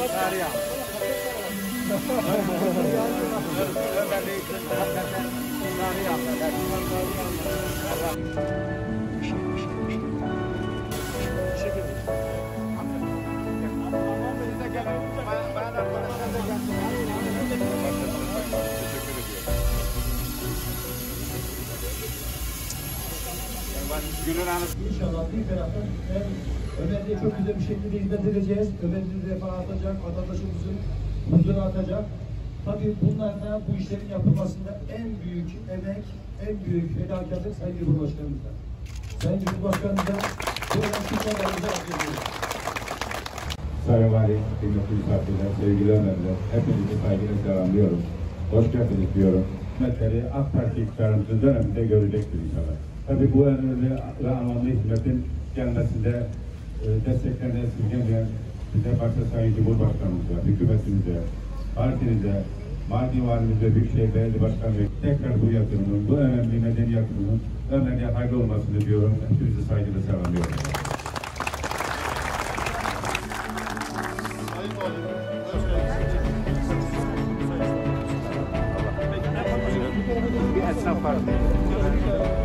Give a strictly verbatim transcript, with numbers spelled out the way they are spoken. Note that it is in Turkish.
İnşallah bir taraftan Ömer'de çok güzel bir şekilde hizmet edeceğiz. Ömer'de refah atacak, vatandaşımızın huzuru atacak. Tabii bunlar da bu işlerin yapılmasında en büyük emek, en büyük fedakarlık Sayın Cumhurbaşkanımızda. Sayın Cumhurbaşkanımızda bu önemli ediyoruz. Sayın Vali, kıymetli misafirler, sevgili Ömer'ler, hepinizi saygıyla selamlıyorum. Hoş geldiniz diyorum. Hizmetleri AK Parti iktidarımızın döneminde görecektir inşallah. Tabii bu önemli ve anlamlı hizmetin gelmesinde e, desteklerini esirgemeyen bize başta Sayın Cumhurbaşkanımıza, hükümetimize, partinize, Mardin Valimize, Büyükşehir Belediye Başkanı ve tekrar bu yatırımın, bu önemli medeni yatırımın Ömer'e hayırlı olmasını diyorum. Hepinizi saygıyla selamlıyorum. Bir esnaf var.